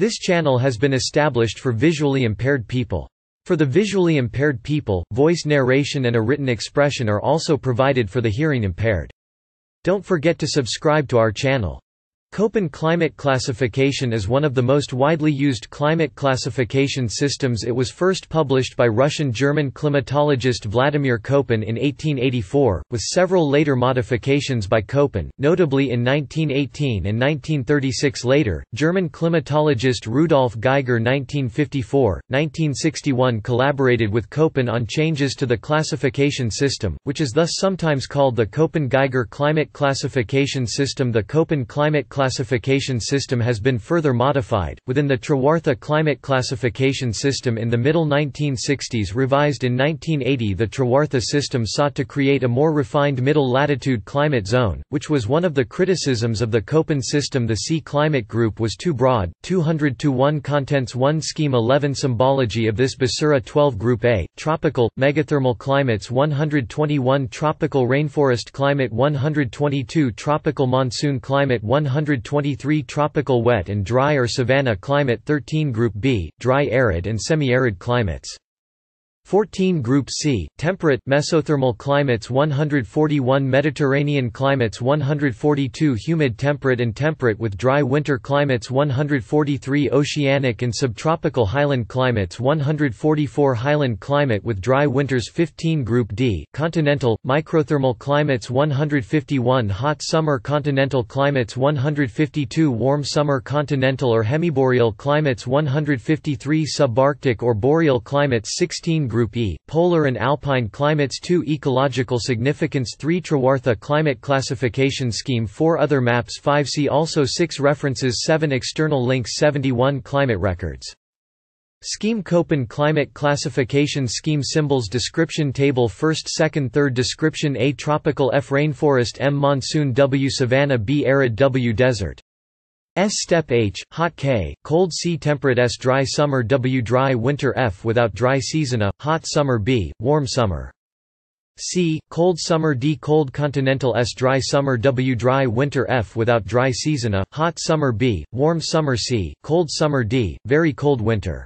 This channel has been established for visually impaired people. For the visually impaired people, voice narration and a written expression are also provided for the hearing impaired. Don't forget to subscribe to our channel. Koppen climate classification is one of the most widely used climate classification systems. It was first published by Russian-German climatologist Wladimir Köppen in 1884, with several later modifications by Koppen, notably in 1918 and 1936. Later, German climatologist Rudolf Geiger 1954-1961 collaborated with Koppen on changes to the classification system, which is thus sometimes called the Koppen-Geiger climate classification system. The Koppen climate classification system has been further modified, within the Trewartha climate classification system in the middle 1960s. Revised in 1980, the Trewartha system sought to create a more refined middle latitude climate zone, which was one of the criticisms of the Koppen system. The C climate group was too broad, 200:1 contents 1 scheme 11 symbology of this Basura 12 group A, tropical, megathermal climates 121 tropical rainforest climate 122 tropical monsoon climate 123 tropical wet and dry or savanna climate 13 Group B, dry arid and semi-arid climates 14 Group C, temperate, mesothermal climates 141 Mediterranean climates 142 humid temperate and temperate with dry winter climates 143 oceanic and subtropical highland climates 144 highland climate with dry winters 15 Group D, continental, microthermal climates 151 hot summer continental climates 152 warm summer continental or hemiboreal climates 153 subarctic or boreal climates 16 Group E, polar and alpine climates 2 ecological significance 3 Trewartha climate classification scheme 4 other maps 5 See also 6 references 7 external links 71 climate records. Scheme Koppen climate classification scheme symbols description table 1st 2nd 3rd description A tropical F rainforest M monsoon W savanna B arid W desert S steppe H, hot K, cold C temperate S dry summer W dry winter F without dry season A, hot summer B, warm summer C, cold summer D cold continental S dry summer W dry winter F without dry season A, hot summer B, warm summer C, cold summer D, very cold winter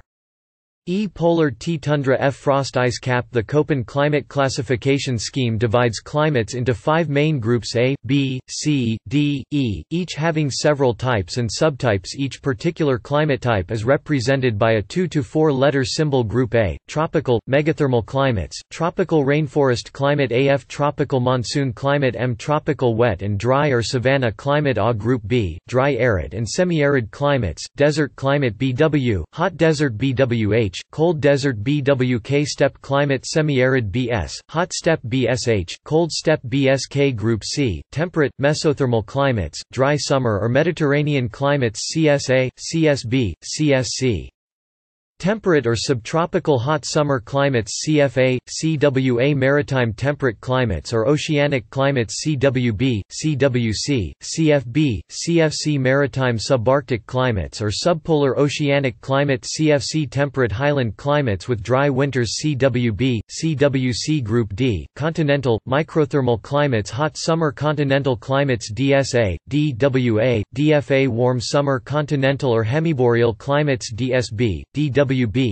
E polar T tundra F frost ice cap. The Koppen climate classification scheme divides climates into 5 main groups A, B, C, D, E, each having several types and subtypes. Each particular climate type is represented by a 2 to 4 letter symbol. Group A, tropical, megathermal climates, tropical rainforest climate AF tropical monsoon climate M tropical wet and dry or savanna climate A. Group B, dry arid and semi-arid climates, desert climate BW, hot desert BWH, cold desert BWK steppe climate semi-arid BS, hot steppe BSH, cold steppe BSK. Group C, temperate, mesothermal climates, dry summer or Mediterranean climates CSA, CSB, CSC. Temperate or subtropical hot summer climates CFA, CWA. Maritime temperate climates or oceanic climates CWB, CWC, CFB, CFC. Maritime subarctic climates or subpolar oceanic climate CFC. Temperate highland climates with dry winters CWB, CWC. Group D, continental, microthermal climates hot summer continental climates DSA, DWA, DFA. Warm summer continental or hemiboreal climates DSB, DWB,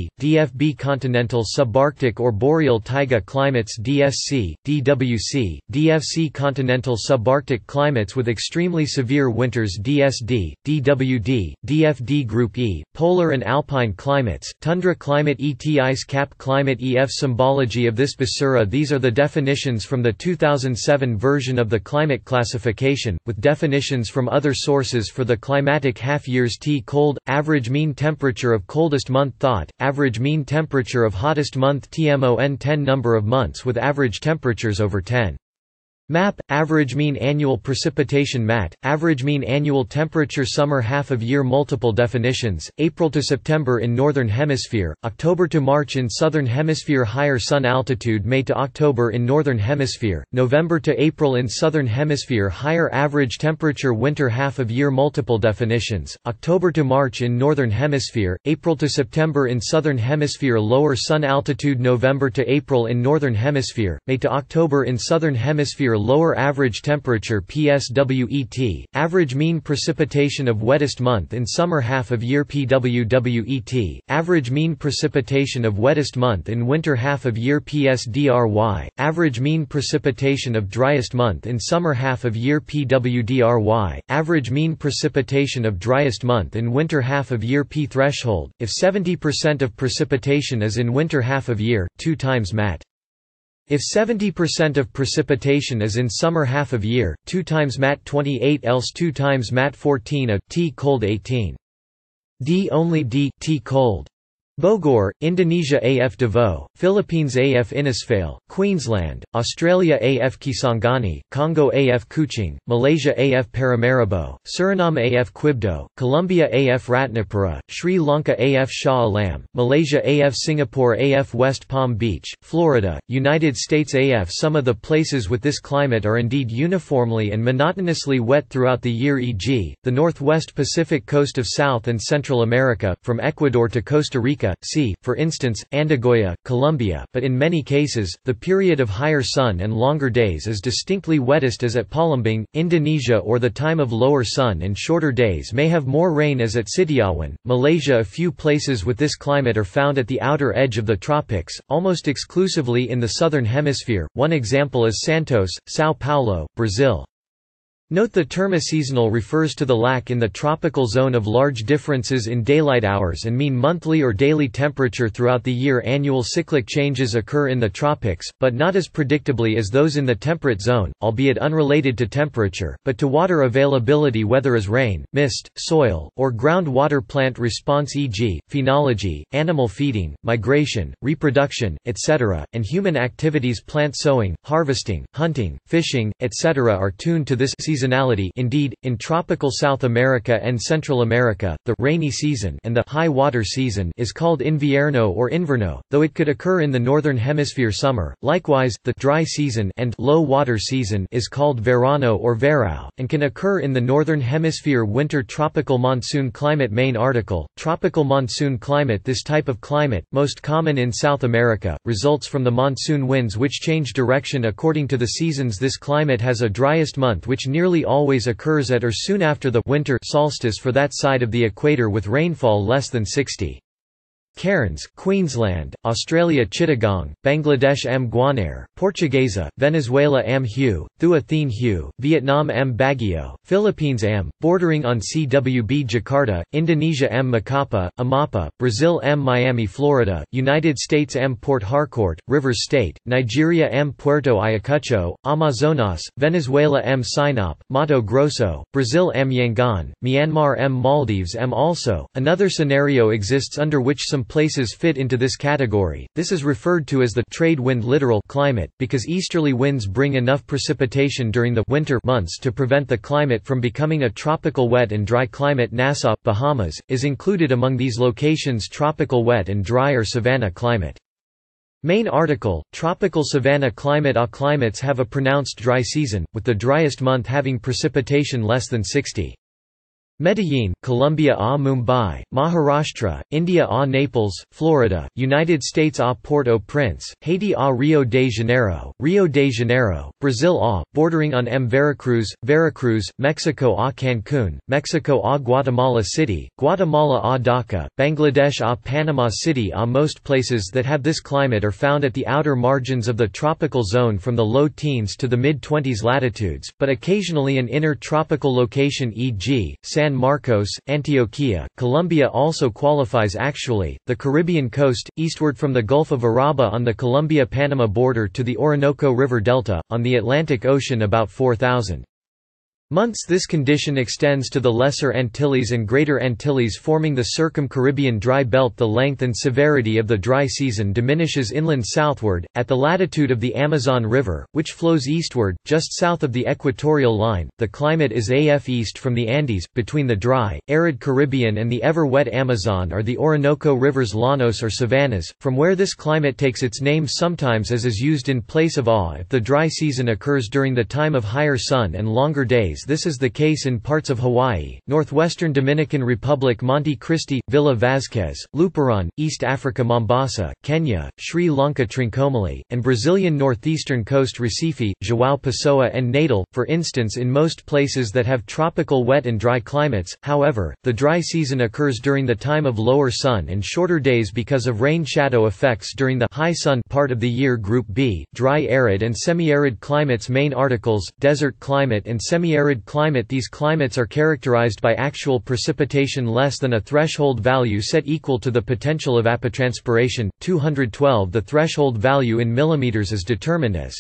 DFB. Continental subarctic or boreal taiga climates DSC, DWC, DFC. Continental subarctic climates with extremely severe winters DSD, DWD, DFD. Group E, polar and alpine climates, tundra climate ET ice cap climate EF. Symbology of this Basura. These are the definitions from the 2007 version of the climate classification, with definitions from other sources for the climatic half-years. T cold, average mean temperature of coldest month. Thought, average mean temperature of hottest month. TMON 10 number of months with average temperatures over 10. Map, average mean annual precipitation. Mat, average mean annual temperature. Summer half of year. Multiple definitions, April to September in Northern Hemisphere, October to March in Southern Hemisphere. Higher sun altitude. May to October in Northern Hemisphere, November to April in Southern Hemisphere. Higher average temperature. Winter half of year. Multiple definitions, October to March in Northern Hemisphere, April to September in Southern Hemisphere. Lower sun altitude. November to April in Northern Hemisphere, May to October in Southern Hemisphere. year lower average temperature PSWET, average mean precipitation of wettest month in summer half of year PWWET, average mean precipitation of wettest month in winter half of year PSDRY, average mean precipitation of driest month in summer half of year PWDRY, average mean precipitation of driest month in winter half of year P threshold. If 70% of precipitation is in winter half of year, 2 times MAT. If 70% of precipitation is in summer half of year, 2 times MAT 28 else 2 times MAT 14 a, T cold 18. D only D, T cold. Bogor, Indonesia AF Davao, Philippines AF Innisfail, Queensland, Australia AF Kisangani, Congo AF Kuching, Malaysia AF Paramaribo, Suriname AF Quibdo, Colombia AF Ratnapura, Sri Lanka AF Shah Alam, Malaysia AF Singapore AF West Palm Beach, Florida, United States AF. Some of the places with this climate are indeed uniformly and monotonously wet throughout the year, e.g., the northwest Pacific coast of South and Central America, from Ecuador to Costa Rica. See, for instance, Andagoya, Colombia, but in many cases, the period of higher sun and longer days is distinctly wettest as at Palembang, Indonesia, or the time of lower sun and shorter days may have more rain as at Sitiawan, Malaysia. A few places with this climate are found at the outer edge of the tropics, almost exclusively in the southern hemisphere. One example is Santos, São Paulo, Brazil. Note the term aseasonal refers to the lack in the tropical zone of large differences in daylight hours and mean monthly or daily temperature throughout the year. Annual cyclic changes occur in the tropics, but not as predictably as those in the temperate zone, albeit unrelated to temperature, but to water availability, whether as rain, mist, soil, or groundwater. Plant response, e.g., phenology, animal feeding, migration, reproduction, etc., and human activities, plant sowing, harvesting, hunting, fishing, etc., are tuned to this seasonality. Indeed, in tropical South America and Central America, the rainy season and the high water season is called invierno or inverno, though it could occur in the northern hemisphere summer. Likewise, the dry season and low water season is called verano or verão, and can occur in the northern hemisphere winter. Tropical monsoon climate. Main article, Tropical monsoon climate. This type of climate, most common in South America, results from the monsoon winds which change direction according to the seasons. This climate has a driest month which nearly always occurs at or soon after the winter solstice for that side of the equator, with rainfall less than 60. Cairns, Queensland, Australia Chittagong, Bangladesh M. Guanair, Portuguesa, Venezuela M. Hue, Thua Thien Hue, Vietnam M. Baguio, Philippines M. bordering on CWB Jakarta, Indonesia M. Macapa, Amapa, Brazil M. Miami Florida, United States M. Port Harcourt, Rivers State, Nigeria M. Puerto Ayacucho, Amazonas, Venezuela M. Sinop, Mato Grosso, Brazil M. Yangon, Myanmar M. Maldives M. Also, another scenario exists under which some places fit into this category. This is referred to as the trade wind littoral climate, because easterly winds bring enough precipitation during the winter months to prevent the climate from becoming a tropical wet and dry climate. Nassau, Bahamas, is included among these locations. Tropical wet and dry or savanna climate. Main article, Tropical savanna climate. All climates have a pronounced dry season, with the driest month having precipitation less than 60. Medellin, Colombia A. Mumbai, Maharashtra, India A. Naples, Florida, United States A. Port-au-Prince, Haiti A. Rio de Janeiro, Brazil A. bordering on M. Veracruz, Mexico A. Cancun, Mexico A. Guatemala City, Guatemala A. Dhaka, Bangladesh A. Panama City A. Most places that have this climate are found at the outer margins of the tropical zone from the low teens to the mid-20s latitudes, but occasionally an inner tropical location, e.g., San Marcos, Antioquia, Colombia also qualifies. Actually, the Caribbean coast, eastward from the Gulf of Urabá on the Colombia-Panama border to the Orinoco River Delta, on the Atlantic Ocean about 4,000 months. This condition extends to the Lesser Antilles and Greater Antilles, forming the Circum-Caribbean dry belt. The length and severity of the dry season diminishes inland southward, at the latitude of the Amazon River, which flows eastward, just south of the equatorial line. The climate is AF east from the Andes, between the dry, arid Caribbean and the ever-wet Amazon are the Orinoco River's llanos or savannas, from where this climate takes its name. Sometimes as is used in place of if the dry season occurs during the time of higher sun and longer days, this is the case in parts of Hawaii, northwestern Dominican Republic Monte Cristi, Villa Vázquez, Luperon, East Africa Mombasa, Kenya, Sri Lanka Trincomalee, and Brazilian northeastern coast Recife, João Pessoa and Natal. For instance, in most places that have tropical wet and dry climates, however, the dry season occurs during the time of lower sun and shorter days because of rain shadow effects during the high sun part of the year. Group B, dry arid and semi-arid climates. Main articles, desert climate and semi-arid climate. These climates are characterized by actual precipitation less than a threshold value set equal to the potential evapotranspiration, 212. The threshold value in millimeters is determined as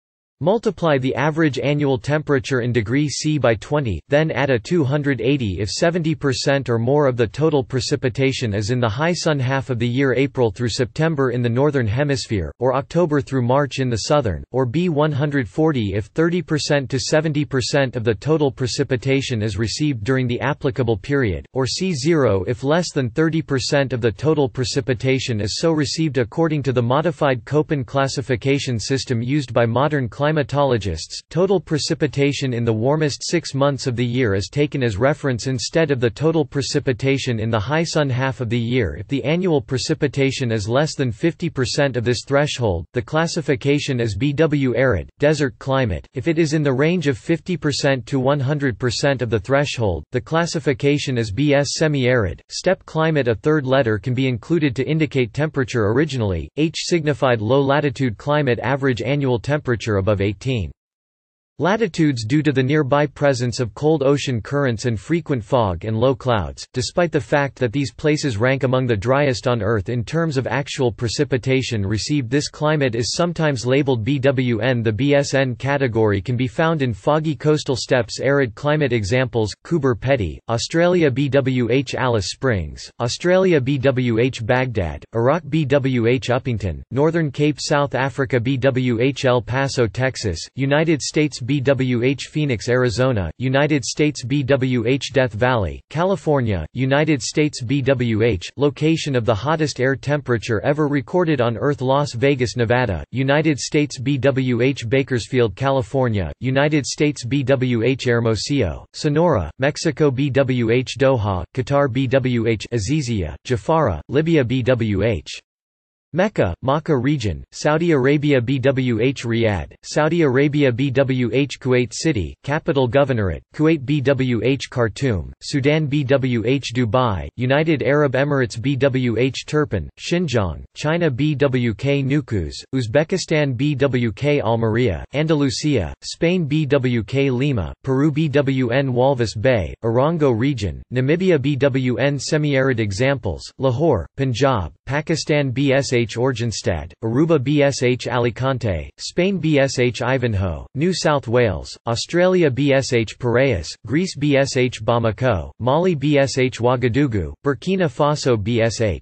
multiply the average annual temperature in degree C by 20, then add a 280 if 70% or more of the total precipitation is in the high sun half of the year, April through September in the northern hemisphere, or October through March in the southern, or B 140 if 30% to 70% of the total precipitation is received during the applicable period, or C 0 if less than 30% of the total precipitation is so received. According to the modified Koppen classification system used by modern climatologists, total precipitation in the warmest 6 months of the year is taken as reference instead of the total precipitation in the high sun half of the year. If the annual precipitation is less than 50% of this threshold, the classification is BW arid, desert climate. If it is in the range of 50% to 100% of the threshold, the classification is BS semi-arid, steppe climate. A third letter can be included to indicate temperature. Originally, H signified low latitude climate, average annual temperature above 18 latitudes due to the nearby presence of cold ocean currents and frequent fog and low clouds. Despite the fact that these places rank among the driest on Earth in terms of actual precipitation received, this climate is sometimes labeled BWN. The BSN category can be found in foggy coastal steppes. Arid climate examples: Coober Pedy, Australia BWH Alice Springs, Australia BWH Baghdad, Iraq BWH Uppington, Northern Cape South Africa BWH El Paso Texas, United States BWH Phoenix Arizona, United States BWH Death Valley, California, United States BWH location of the hottest air temperature ever recorded on Earth, Las Vegas, Nevada, United States BWH Bakersfield, California, United States BWH Hermosillo, Sonora, Mexico BWH Doha, Qatar BWH Azizia, Jafara, Libya BWH Mecca, Makkah region, Saudi Arabia BWH Riyadh, Saudi Arabia BWH Kuwait City, Capital Governorate, Kuwait BWH Khartoum, Sudan BWH Dubai, United Arab Emirates BWH Turpan, Xinjiang, China BWK Nukuz, Uzbekistan BWK Almeria, Andalusia, Spain BWK Lima, Peru BWN Walvis Bay, Orongo region, Namibia BWN Semi-arid examples, Lahore, Punjab, Pakistan BSH Oranjestad, Aruba BSH Alicante, Spain BSH Ivanhoe, New South Wales, Australia BSH Piraeus, Greece BSH Bamako, Mali BSH Ouagadougou, Burkina Faso BSH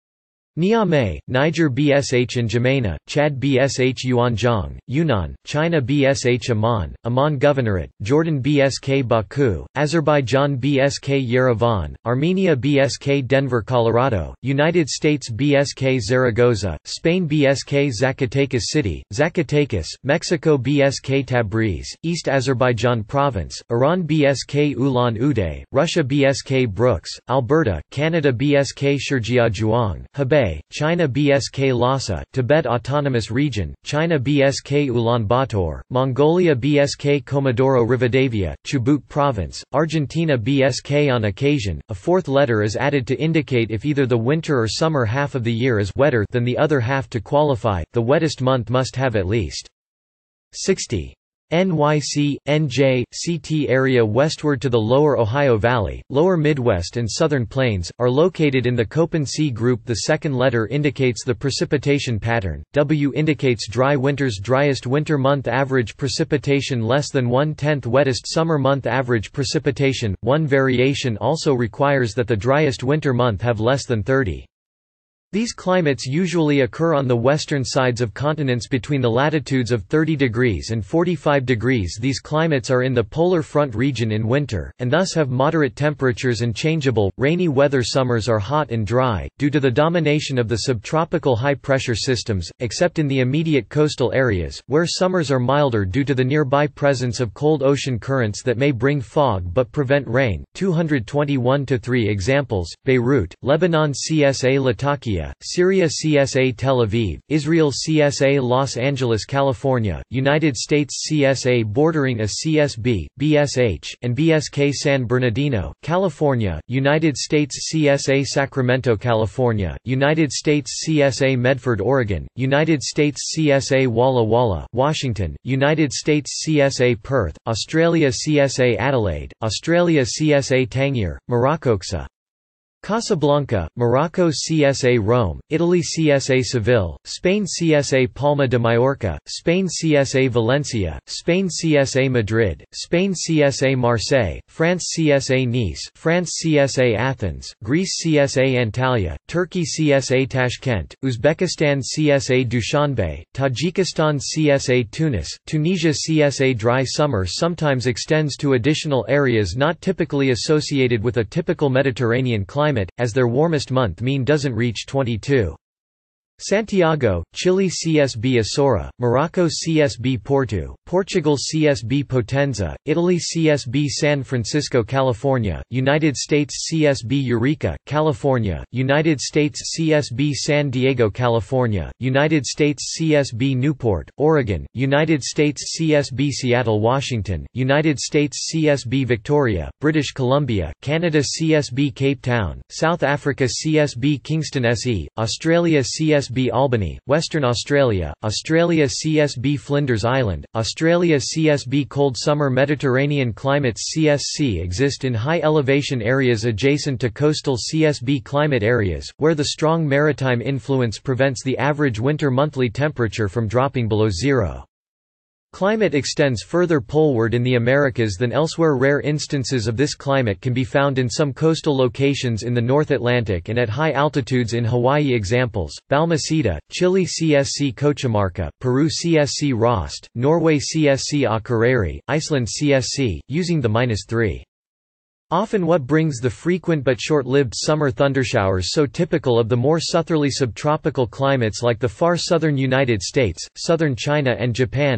Niamey, Niger BSH N'Djamena, Chad BSH Yuanzhong, Yunnan, China BSH Amman, Amman Governorate, Jordan BSK Baku, Azerbaijan BSK Yerevan, Armenia BSK Denver Colorado, United States BSK Zaragoza, Spain BSK Zacatecas City, Zacatecas, Mexico BSK Tabriz, East Azerbaijan Province, Iran BSK Ulan-Ude, Russia BSK Brooks, Alberta, Canada BSK Shijiazhuang, Hebei, China BSK Lhasa, Tibet Autonomous Region, China BSK Ulaanbaatar, Mongolia BSK Comodoro Rivadavia, Chubut Province, Argentina BSK. On occasion, a fourth letter is added to indicate if either the winter or summer half of the year is wetter than the other half. To qualify, the wettest month must have at least 60 NYC, NJ, CT area. Westward to the lower Ohio Valley, lower Midwest and Southern Plains, are located in the Koppen C group. The second letter indicates the precipitation pattern, W indicates dry winters, driest winter month average precipitation less than 1/10 wettest summer month average precipitation. One variation also requires that the driest winter month have less than 30 These climates usually occur on the western sides of continents between the latitudes of 30 degrees and 45 degrees. These climates are in the polar front region in winter, and thus have moderate temperatures and changeable, rainy weather. Summers are hot and dry, due to the domination of the subtropical high-pressure systems, except in the immediate coastal areas, where summers are milder due to the nearby presence of cold ocean currents that may bring fog but prevent rain. 221-3 examples: Beirut, Lebanon, CSA Latakia, Syria, CSA Tel Aviv, Israel, CSA Los Angeles, California, United States, CSA bordering a CSB, BSH, and BSK San Bernardino, California, United States, CSA Sacramento, California, United States, CSA Medford, Oregon, United States, CSA Walla Walla, Washington, United States, CSA Perth, Australia, CSA Adelaide, Australia, CSA Tangier, Moroccoxa, Casablanca, Morocco, CSA Rome, Italy, CSA Seville, Spain, CSA Palma de Mallorca, Spain, CSA Valencia, Spain, CSA Madrid, Spain, CSA Marseille, France, CSA Nice, France, CSA Athens, Greece, CSA Antalya, Turkey, CSA Tashkent, Uzbekistan, CSA Dushanbe, Tajikistan, CSA Tunis, Tunisia. CSA dry summer sometimes extends to additional areas not typically associated with a typical Mediterranean climate, as their warmest month mean doesn't reach 22. Santiago, Chile, CSB Açora, Morocco, CSB Porto, Portugal, CSB Potenza, Italy, CSB San Francisco, California, United States, CSB Eureka, California, United States, CSB San Diego, California, United States, CSB Newport, Oregon, United States, CSB Seattle, Washington, United States, CSB Victoria, British Columbia, Canada, CSB Cape Town, South Africa, CSB Kingston SE, Australia, CSB Albany, Western Australia, Australia, CSB Flinders Island, Australia, CSB cold summer. Mediterranean climates CSC exist in high elevation areas adjacent to coastal CSB climate areas, where the strong maritime influence prevents the average winter monthly temperature from dropping below zero. Climate extends further poleward in the Americas than elsewhere. Rare instances of this climate can be found in some coastal locations in the North Atlantic and at high altitudes in Hawaii. Examples: Balmaceda, Chile, CSC Cochabamba, Peru, CSC Rost, Norway, CSC Akureyri, Iceland, CSC, using the -3. Often what brings the frequent but short-lived summer thundershowers so typical of the more southerly subtropical climates like the far southern United States, southern China and Japan.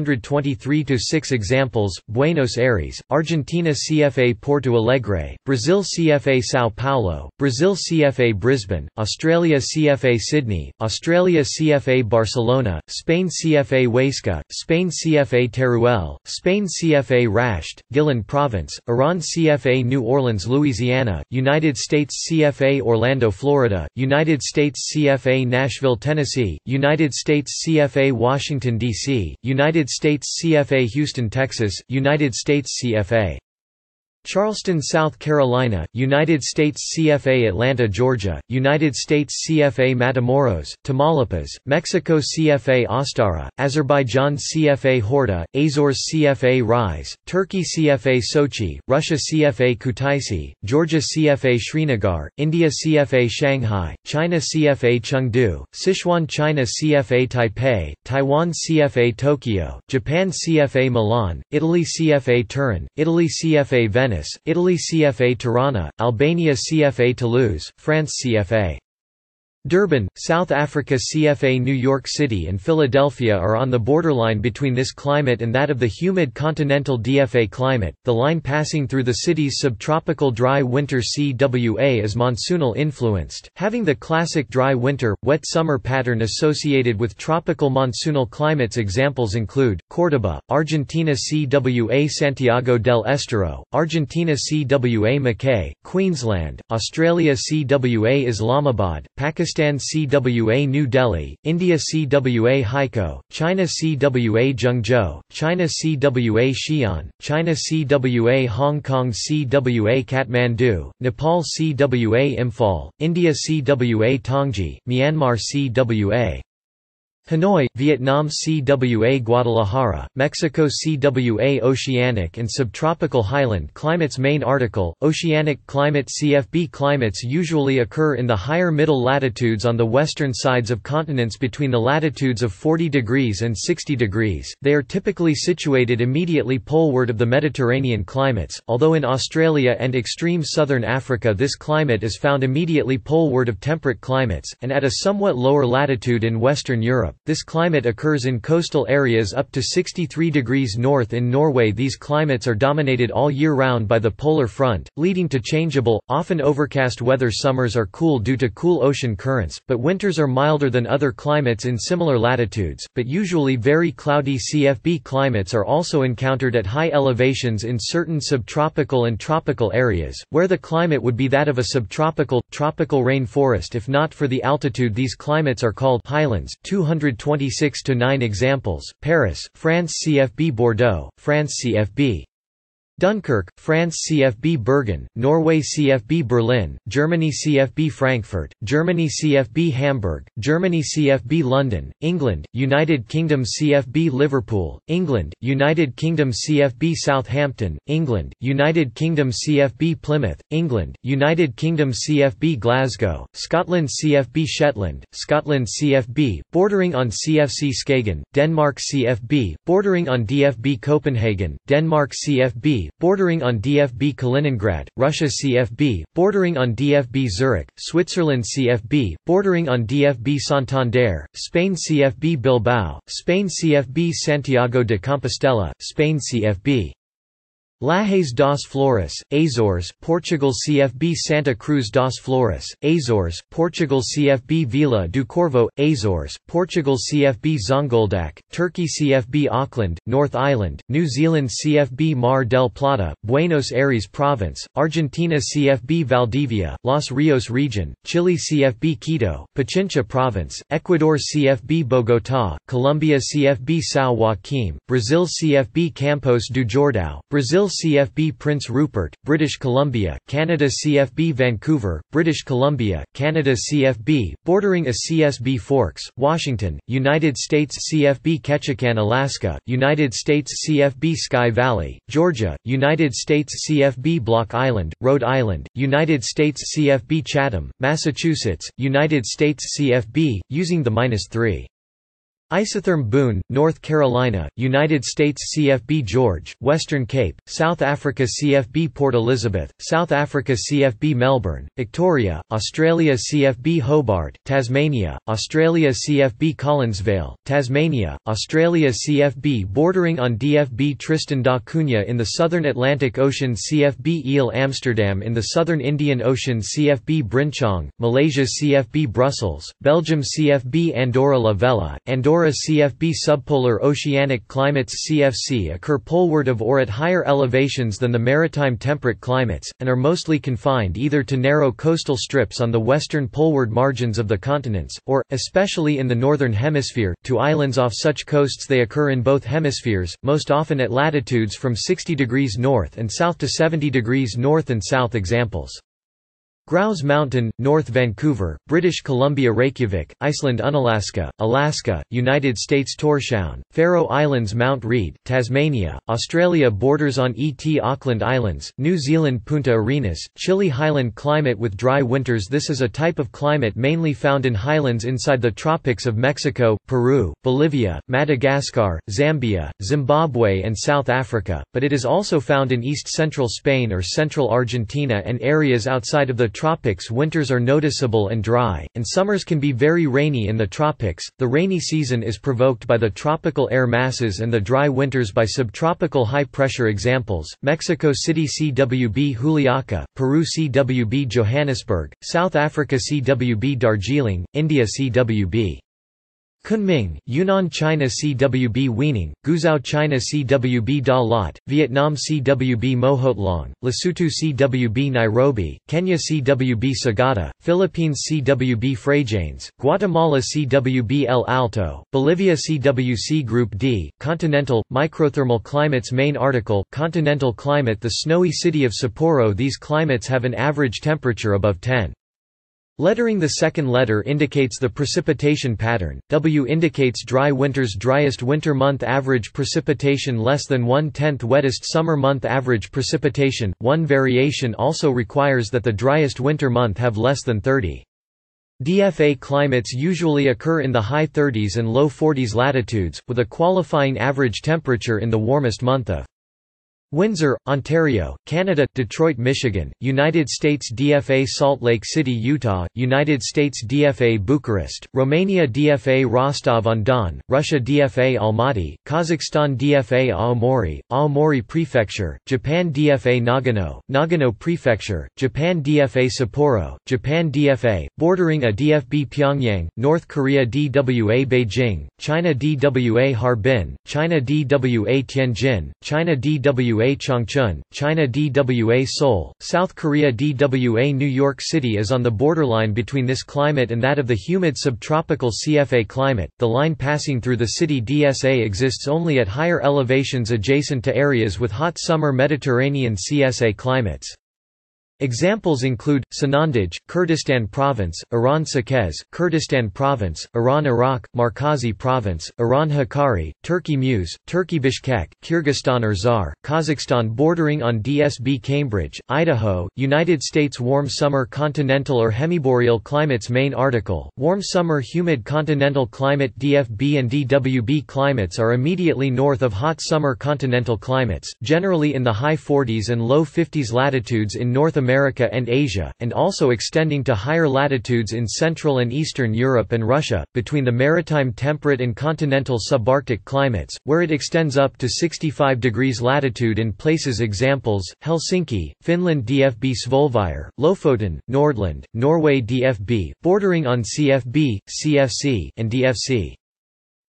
223-6 examples: Buenos Aires, Argentina, CFA Porto Alegre, Brazil, CFA São Paulo, Brazil, CFA Brisbane, Australia, CFA Sydney, Australia, CFA Barcelona, Spain, CFA Huesca, Spain, CFA Teruel, Spain, CFA Rasht, Guilan Province, Iran, CFA New Orleans, Louisiana, United States, CFA Orlando, Florida, United States, CFA Nashville, Tennessee, United States, CFA Washington, D.C., United States, CFA Houston, Texas, United States, CFA Charleston, South Carolina, United States, CFA Atlanta, Georgia, United States, CFA Matamoros, Tamaulipas, Mexico, CFA Astara, Azerbaijan, CFA Horta, Azores, CFA Rise, Turkey, CFA Sochi, Russia, CFA Kutaisi, Georgia, CFA Srinagar, India, CFA Shanghai, China, CFA Chengdu, Sichuan, China, CFA Taipei, Taiwan, CFA Tokyo, Japan, CFA Milan, Italy, CFA Turin, Italy, CFA Venice, Italy, CFA Tirana, Albania, CFA Toulouse, France, CFA Durban, South Africa. CFA New York City and Philadelphia are on the borderline between this climate and that of the humid continental DFA climate, the line passing through the city's subtropical dry winter. CWA is monsoonal influenced, having the classic dry winter, wet summer pattern associated with tropical monsoonal climates. Examples include, Córdoba, Argentina, CWA Santiago del Estero, Argentina, CWA Mackay, Queensland, Australia, CWA Islamabad, Pakistan, CWA New Delhi, India, CWA Haikou, China, CWA Zhengzhou, China, CWA Xi'an, China, CWA Hong Kong, CWA Kathmandu, Nepal, CWA Imphal, India, CWA Tongji, Myanmar, CWA Hanoi, Vietnam CWA Guadalajara, Mexico CWA Oceanic and Subtropical Highland Climates. Main article, Oceanic climate. CFB climates usually occur in the higher middle latitudes on the western sides of continents between the latitudes of 40 degrees and 60 degrees. They are typically situated immediately poleward of the Mediterranean climates, although in Australia and extreme southern Africa this climate is found immediately poleward of temperate climates, and at a somewhat lower latitude in Western Europe. This climate occurs in coastal areas up to 63 degrees north in Norway. These climates are dominated all year round by the polar front, leading to changeable, often overcast weather. Summers are cool due to cool ocean currents, but winters are milder than other climates in similar latitudes, but usually very cloudy. CFB climates are also encountered at high elevations in certain subtropical and tropical areas, where the climate would be that of a subtropical, tropical rainforest if not for the altitude. These climates are called highlands. 226–9 examples: Paris, France. CFB Bordeaux, France. CFB Dunkirk, France. CFB Bergen, Norway. CFB Berlin, Germany. CFB Frankfurt, Germany. CFB Hamburg, Germany. CFB London, England, United Kingdom. CFB Liverpool, England, United Kingdom. CFB Southampton, England, United Kingdom. CFB Plymouth, England, United Kingdom. CFB Glasgow, Scotland. CFB Shetland, Scotland. CFB, bordering on CFC Skagen, Denmark. CFB, bordering on DFB Copenhagen, Denmark. CFB, bordering on DFB Kaliningrad, Russia. CFB, bordering on DFB Zurich, Switzerland. CFB, bordering on DFB Santander, Spain. CFB Bilbao, Spain. CFB Santiago de Compostela, Spain. CFB Lajes das Flores, Azores, Portugal. CFB Santa Cruz das Flores, Azores, Portugal. CFB Vila do Corvo, Azores, Portugal. CFB Zonguldak, Turkey. CFB Auckland, North Island, New Zealand. CFB Mar del Plata, Buenos Aires Province, Argentina. CFB Valdivia, Los Rios Region, Chile. CFB Quito, Pichincha Province, Ecuador. CFB Bogotá, Colombia. CFB São Joaquim, Brazil. CFB Campos do Jordão, Brazil. CFB Prince Rupert, British Columbia, Canada. CFB Vancouver, British Columbia, Canada. CFB, bordering a CSB Forks, Washington, United States. CFB Ketchikan, Alaska, United States. CFB Sky Valley, Georgia, United States. CFB Block Island, Rhode Island, United States. CFB Chatham, Massachusetts, United States. CFB, using the -3. Isotherm Boone, North Carolina, United States. CFB George, Western Cape, South Africa. CFB Port Elizabeth, South Africa. CFB Melbourne, Victoria, Australia. CFB Hobart, Tasmania, Australia. CFB Collinsville, Tasmania, Australia. CFB bordering on DFB Tristan da Cunha in the southern Atlantic Ocean. CFB Eel Amsterdam in the southern Indian Ocean. CFB Brinchong, Malaysia. CFB Brussels, Belgium. CFB Andorra la Vella, Andorra. CFB subpolar oceanic climates. CFC occur poleward of or at higher elevations than the maritime temperate climates, and are mostly confined either to narrow coastal strips on the western poleward margins of the continents, or, especially in the northern hemisphere, to islands off such coasts. They occur in both hemispheres, most often at latitudes from 60 degrees north and south to 70 degrees north and south. Examples: Grouse Mountain, North Vancouver, British Columbia. Reykjavik, Iceland. Unalaska, Alaska, United States. Tórshavn, Faroe Islands. Mount Reid, Tasmania, Australia. Borders on E.T. Auckland Islands, New Zealand. Punta Arenas, Chile. Highland climate with dry winters. This is a type of climate mainly found in highlands inside the tropics of Mexico, Peru, Bolivia, Madagascar, Zambia, Zimbabwe and South Africa, but it is also found in east-central Spain or central Argentina and areas outside of the tropics. Winters are noticeable and dry, and summers can be very rainy in the tropics. The rainy season is provoked by the tropical air masses and the dry winters by subtropical high pressure. Examples: Mexico City. CWB Juliaca, Peru. CWB Johannesburg, South Africa. CWB Darjeeling, India. CWB Kunming, Yunnan, China. CWB Weining, Guizhou, China. CWB Da Lat, Vietnam. CWB Mohotlong, Lesotho. CWB Nairobi, Kenya. CWB Sagata, Philippines. CWB Frejanes, Guatemala. CWB El Alto, Bolivia. CWC Group D, Continental, Microthermal climates. Main article, Continental climate. The snowy city of Sapporo. These climates have an average temperature above 10. Lettering. The second letter indicates the precipitation pattern. W indicates dry winters, driest winter month, average precipitation less than 1/10, wettest summer month, average precipitation. One variation also requires that the driest winter month have less than 30. DFA climates usually occur in the high 30s and low 40s latitudes, with a qualifying average temperature in the warmest month of Windsor, Ontario, Canada, Detroit, Michigan, United States. DFA Salt Lake City, Utah, United States. DFA Bucharest, Romania. DFA Rostov-on-Don, Russia. DFA Almaty, Kazakhstan. DFA Aomori, Aomori Prefecture, Japan. DFA Nagano, Nagano Prefecture, Japan. DFA Sapporo, Japan. DFA, bordering a DFB Pyongyang, North Korea. DWA Beijing, China. DWA Harbin, China. DWA Tianjin, China. DWA Changchun, China. DWA Seoul, South Korea. DWA New York City is on the borderline between this climate and that of the humid subtropical CFA climate. The line passing through the city DSA exists only at higher elevations adjacent to areas with hot summer Mediterranean CSA climates. Examples include, Sanandaj, Kurdistan Province, Iran Sakez, Kurdistan Province, Iran Iraq, Markazi Province, Iran Hakkari, Turkey Muse, Turkey Bishkek, Kyrgyzstan Urzar, Kazakhstan bordering on DSB Cambridge, Idaho, United States. Warm summer continental or hemiboreal climates. Main article, Warm summer humid continental climate. DFB and DWB climates are immediately north of hot summer continental climates, generally in the high 40s and low 50s latitudes in North America and Asia, and also extending to higher latitudes in Central and Eastern Europe and Russia, between the maritime temperate and continental subarctic climates, where it extends up to 65 degrees latitude in places. Examples, Helsinki, Finland. DFB Svolvær, Lofoten, Nordland, Norway. DFB, bordering on CFB, CFC, and DFC.